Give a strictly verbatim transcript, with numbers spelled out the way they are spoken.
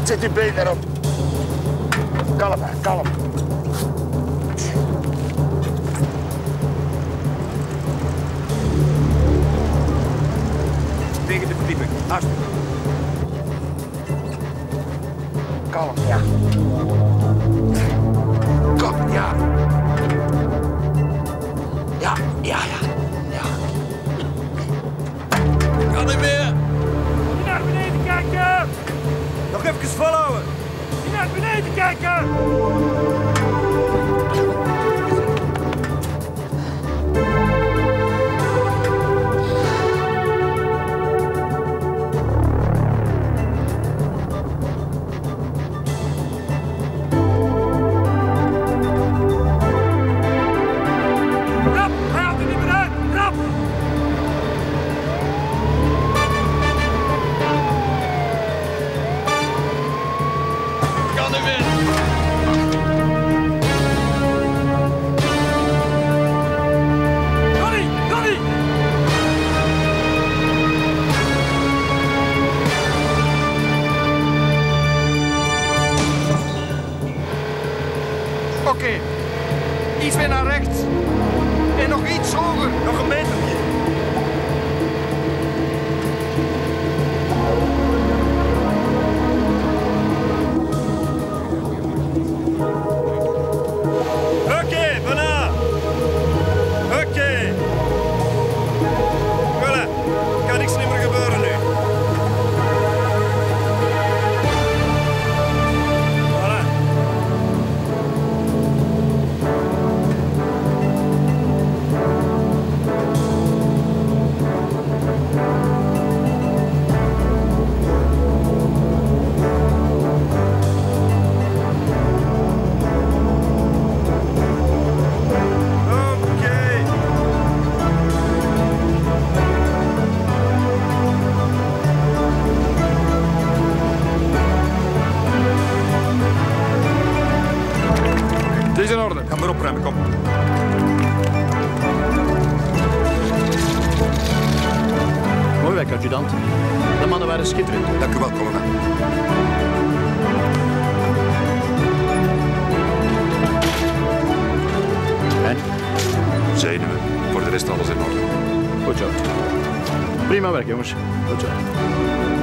Zet uw been erop. Kalm, kalm. Tegen de verdieping, alsjeblieft. Kalm, ja. Kom, ja. Ja, ja, ja. Ja. Kan niet meer. Niet naar beneden kijken! Nog even volhouden. Niet naar beneden kijken! Rap! Hij haalt er niet meer uit! Rap! Kan niet meer. Donnie! Donnie! Oké. Okay. Iets meer naar rechts. En nog iets hoger. Nog een metertje. Oké, okay, bijna. Oké. Okay. Voilà. Kan niks meer gebeuren nu. Voilà. Het is in orde. Ga maar opruimen, kom. Mooi werk, adjudant. De mannen waren schitterend. Dank u wel, kolonel. En? Zenuwen. Voor de rest alles in orde. Goed zo. Prima werk, jongens. Goed zo.